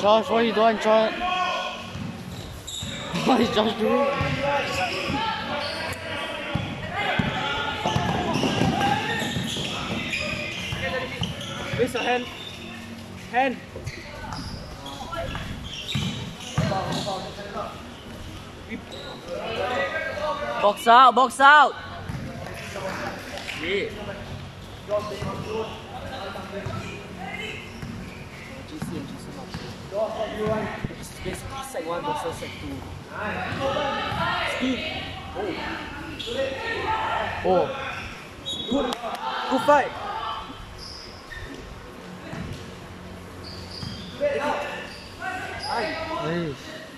Josh, what are you doing, Josh? What is Josh doing? Where's your hand? Hand! Box out, box out! Yeah. GC and GC not. It's basically sec 1 versus sec 2. Speed! Oh. Good fight! Hey.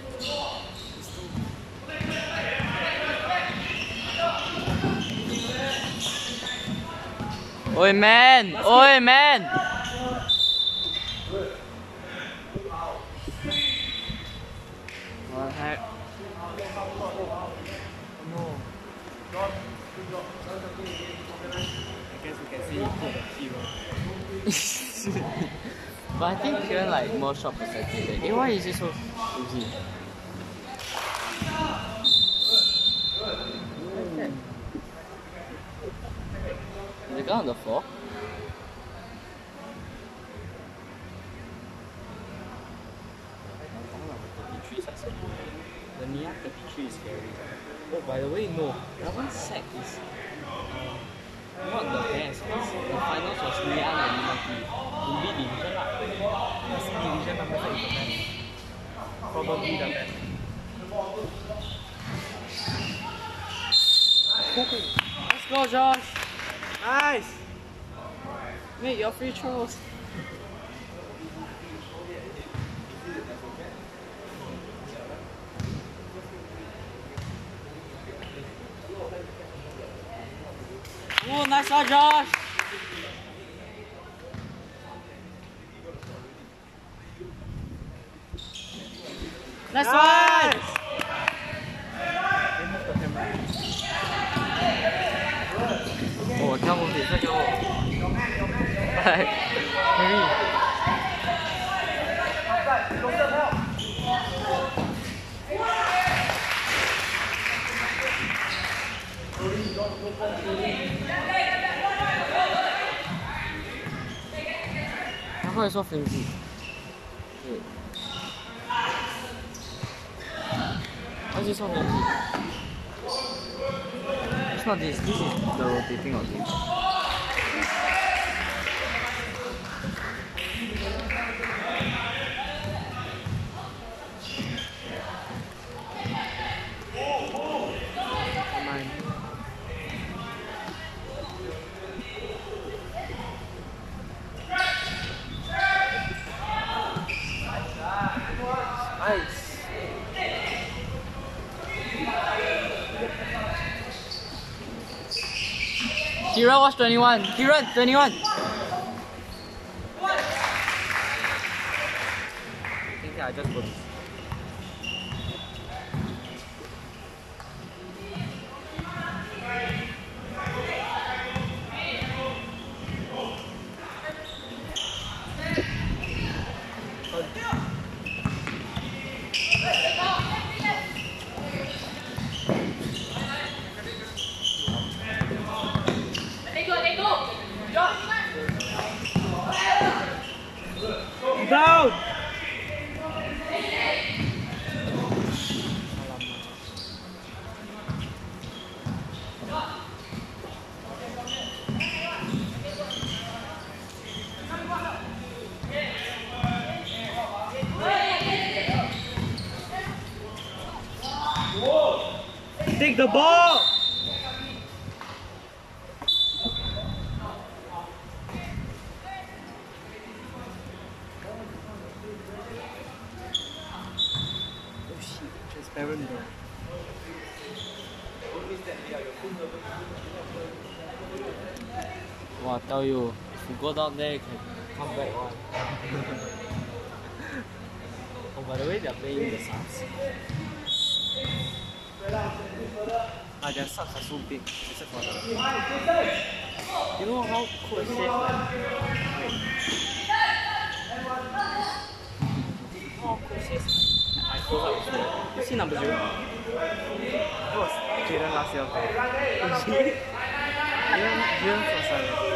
Oi, man! Oi, man! What the heck? No. I guess we can see you put the hero. But I think Kieran like more shot percentage. Eh, why is it so easy? Is the guy on the floor? The Nia 33 is scary. Oh, by the way, no. That one sec is not the best. Because the finals was Nia and Unity. In B division lah. The C division number 8 is the best. Probably the best. Let's go, Josh! Nice! Mate, your free throws. Oh, nice shot, Josh! Nice one! Oh, I can't move it, I can't move it. Hurry. How is so flimsy? Wait. Why is it so flimsy? It's not this. This is the rotating of it. Nice! Kira was 21. Kira 21. I think I just put this. Down! Take the ball! Transparent though. Wow, I tell you, if you go down there, you can come back one. Oh, by the way, they're playing the subs. Their subs are so big, except for the... You know how cool is it? yes. I close up his foot. You see number 0? That was Jaden last year. Jaden first time.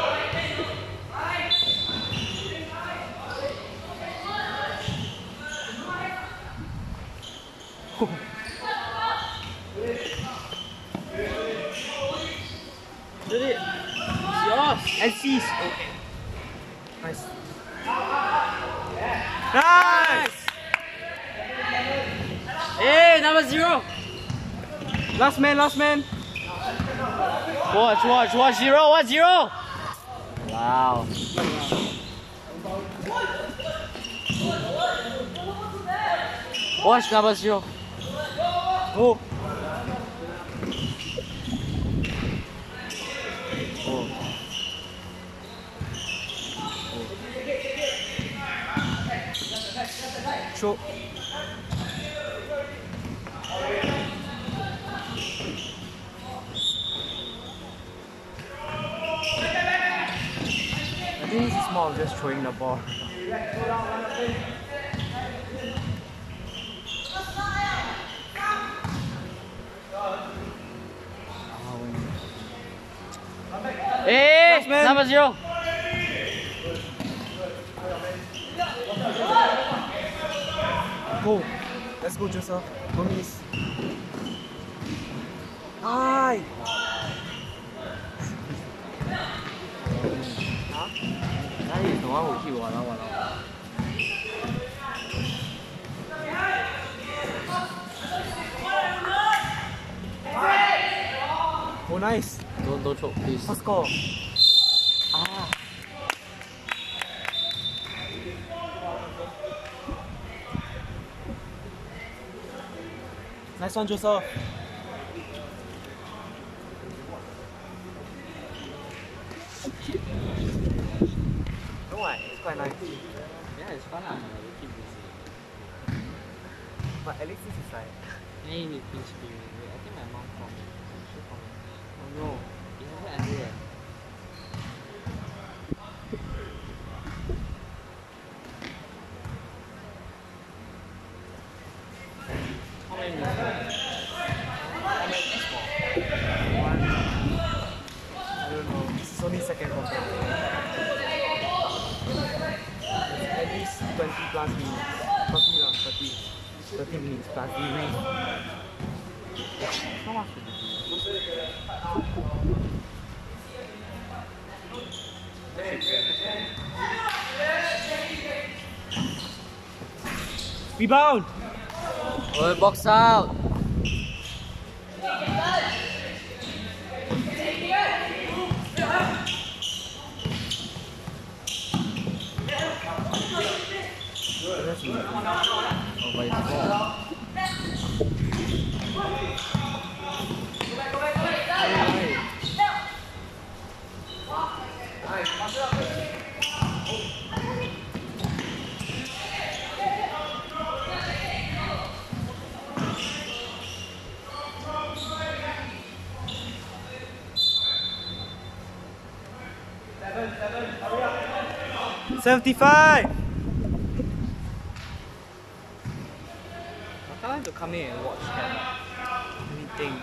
Did it? It's yours. And seize. Okay. Nice. Nice! Hey, number 0. Last man, last man. Watch, 0-1-0. Wow. Watch number 0. Go. Choke. I think this is more of just throwing the ball. Hey, man. number 0. Go. Let's go, Joseph. Don't miss. Aye. That is the one who hit 1-1. Oh, nice. Don't choke, please. First score. Ah. Nice one, Joseph. No, it's quite nice. Yeah, it's fun. We keep busy. But at least this is like. Hey, you need to be I think my mom called me. She called me. Oh no. You haven't ended yet. How many minutes left? How many minutes more? One. I don't know. This is only second quarter. At least 20 plus minutes. 30 lah, 30 minutes plus we win. How much did you Rebound! Oh, box out. Oh, by his fault. Seven, 75! I can't to come in and watch that. Anything.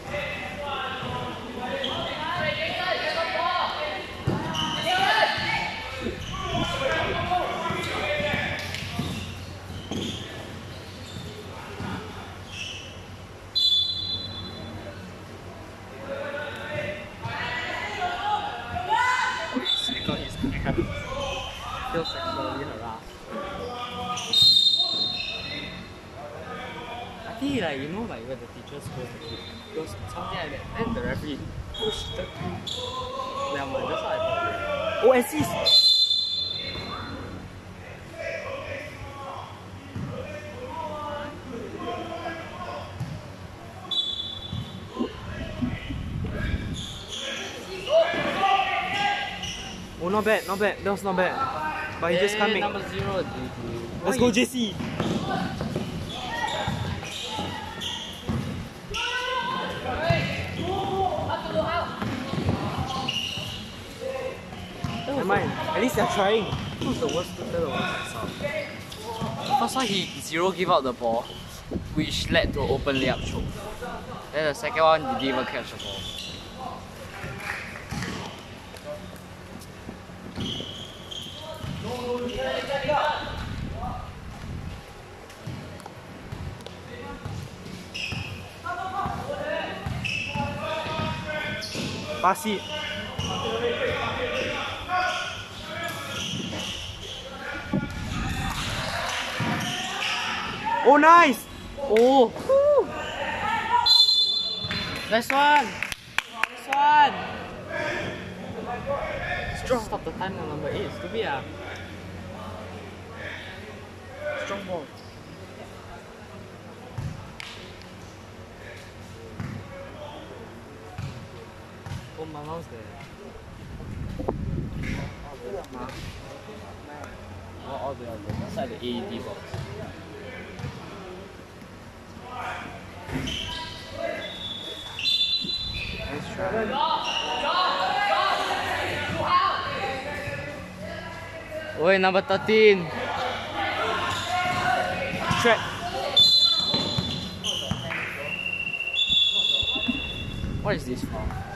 Feel sexually harassed. I think like like when the teachers go to kid, goes something like that, then the referee push the kid. Never mind, that's what I thought. Oh, assist! Oh, not bad, not bad. That was not bad. But he just can't make. Number 0, Let's go, JC. Never mind. At least they're trying. Who's the worst tutor the ones I saw? first one he zero give out the ball, which led to an open layup choke. Then the second one he didn't even catch the ball. Pass it. Oh, nice! Oh! Woo. Nice one! Nice one! Strong. Stop the time on number 8. Stupid ah. Strong ball. Oh, my mouse there. All the way inside the AED box. Nice try. Oi, number 13. Track. What is this for?